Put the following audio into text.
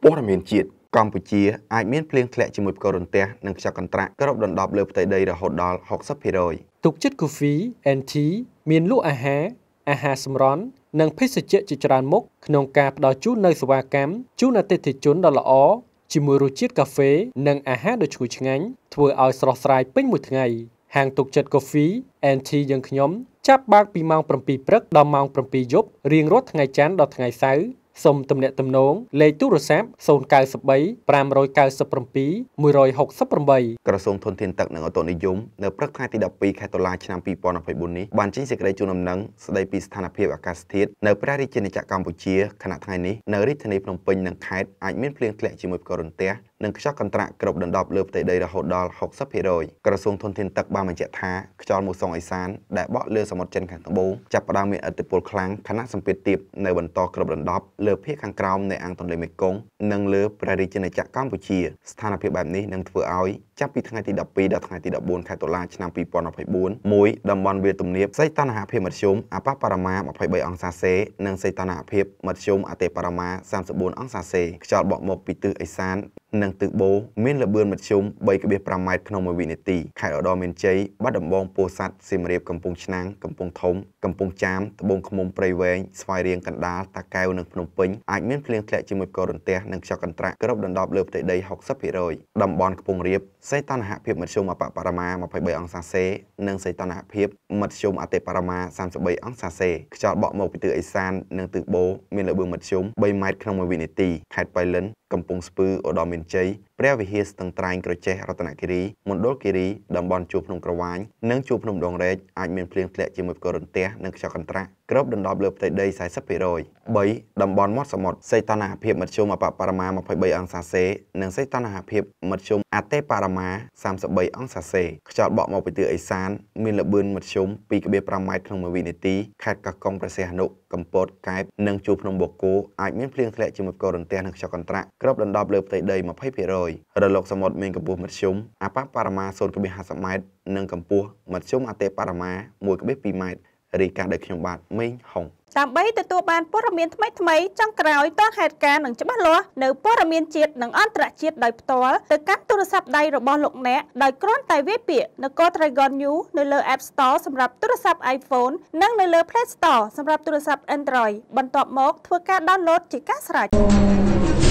ព័ត៌មានជាតិកម្ពុជាអាចមានភ្លៀងធ្លាក់ជាមួយផ្គររន្ទះនិងខ្យល់កន្ត្រាក់គ្របដណ្ដប់លើផ្ទៃដីរហូតដល់ 60% ទុកចិត្ត Coffee and Tea មានលក់អាហារសម្រន់និងភេសជ្ជៈជាច្រើនមុខក្នុងការផ្ដល់ជូននូវសេវាកម្មជូនអតិថិជនដ៏ល្អជាមួយរសជាតិកាហ្វេនិងអាហារដ៏ឈ្ងុយឆ្ងាញ់ធ្វើឲ្យស្រស់ស្រាយពេញមួយថ្ងៃហាងទុកចិត្ត Coffee and Tea យើងខ្ញុំចាប់បើកពីម៉ោង 7 ព្រឹកដល់ម៉ោង 7 យប់រៀងរាល់ថ្ងៃច័ន្ទដល់ថ្ងៃសៅរ៍សូមទំនាក់ទំនងលេខទូរស័ព្ទ093 597 168 ក្រសួងធនធានទឹកនិងអូតូនិយមនៅព្រឹកថ្ងៃទី 12 ខែតុលាឆ្នាំ 2024 នេះបានចេញសេចក្តីជូនដំណឹងស្តីពីស្ថានភាពអាកាសធាតុនៅព្រះរាជាណាចក្រកម្ពុជាខណៈថ្ងៃនេះនៅរាជធានីភ្នំពេញនិងខេត្តអាចមានភ្លៀងធ្លាក់ជាមួយផ្គររន្ទះនិងខ្យល់កន្ត្រាក់គ្របដណ្ដប់លើផ្ទៃដីរហូតដល់ 60% ក្រសួងធនធានទឹកបានបញ្ជាក់ថាខ្យល់មូសុងអេសានដែលបក់លើសមុទ្រចិនខាងត្បូងចាប់ផ្ដើមមានឥទ្ធិពលខ្លាំងខណៈសម្ពាធទាបនៅបន្តគ្របដណ្ដប់លើភាគខាងក្រោមនៃអាងទន្លេមេគង្គនិងលើព្រះរាជាណាចក្រកម្ពុជាស្ថានភាពបែបនេះនឹងធ្វើឲ្យចាប់ពីថ្ងៃទី 12 ដល់ថ្ងៃទី 14 ខែតុលាឆ្នាំ 2024 មួយតំបន់វាលទំនាបសីតុណ្ហភាពមធ្យមអាប៉ះបរមា 23 អង្សាសេនិងសីតុណ្ហភាពមធ្យមអតិបរមា 34 អង្សាសេខ្យល់បក់មកពីទិសឦសាននិងទិសបូរមានល្បឿនមធ្យម 3.5 ម៉ែត្រក្នុង1វិនាទីខេត្តឧត្តរមានជ័យបាត់ដំបងពោធិ៍សាត់សៀមរាបកំពង់ឆ្នាំងកំពង់ធំកំពង់ចាមត្បូងឃ្មុំព្រៃវែងស្វាយរៀងកណ្ដាលតាកែវនិងភ្នំពេញអាចមានភ្លៀងធ្លាក់ជាមួយផ្គររន្ទះនិងខ្យល់កន្ត្រាក់គ្របដណ្ដប់លើផ្ទៃដី 60% តំបន់ខ្ពង់រាបសីតុណ្ហភាពមធ្យមអបបរមា 23 អង្សាសេនិងសីតុណ្ហភាពមធ្យមអតិបរមា 33 អង្សាសេខ្យល់បក់មកពីទិសឦសាននិងទិសបូរមានល្បឿនមធ្យម 3 ម៉ែត្រក្នុង1វិនាទីខេត្តប៉ៃលិនកំពង់ស្ពឺឧត្តរមានជ័យព្រះវិហារស្ទឹងត្រែងក្រចេះរតនគិរីមណ្ឌលគិរីតំបន់ជួរភ្នំក្រវាញនិងជួរភ្នំដងរែកអាចមានភ្លៀងធ្លាក់ជាមួយផ្គររន្ទះនិងខ្យល់កន្ត្រាក់គ្របដណ្ដប់លើផ្ទៃដី 40% 3. តំបន់មាត់សមុទ្រសីតុណ្ហភាពមធ្យមអបបរមា 23 អង្សាសេនិងសីតុណ្ហភាពមធ្យមអតិបរមា 33 អង្សាសេខ្យល់បក់មកពីទិសឦសានមានល្បឿនមធ្យម 2.5 ម៉ែត្រក្នុង1វិនាទីខេត្តកោះកុងព្រះសីហនុកំពតកែបនិងជួរភ្នំបូកគោអាចមានភ្លៀងធ្លាក់ជាមួយផ្គររន្ទះនិងខ្យល់កន្ត្រាក់គ្របដណ្ដប់លើផ្ទៃដី 20% រលកសមុទ្រមានកម្ពស់មធ្យមអបបរមា 0.50 ម៉ែត្រនិងកម្ពស់មធ្យមអតិបរមា 1.2 ម៉ែត្ររាយការណ៍ដោយខ្ញុំបាទមេងហុងដើម្បីទទួលបានព័ត៌មានថ្មីៗចុងក្រោយទាន់ហេតុការណ៍និងច្បាស់លាស់នៅព័ត៌មានជាតិនិងអន្តរជាតិដោយផ្ទាល់ទៅកាន់ទូរស័ព្ទដៃរបស់លោកអ្នកដោយគ្រាន់តែវាយពាក្យនគរ Dragon News នៅលើ App Store សម្រាប់ទូរស័ព្ទ iPhone និងនៅលើ Play Store សម្រាប់ទូរស័ព្ទ Android បន្ទាប់មកធ្វើការ download ជាការស្រេច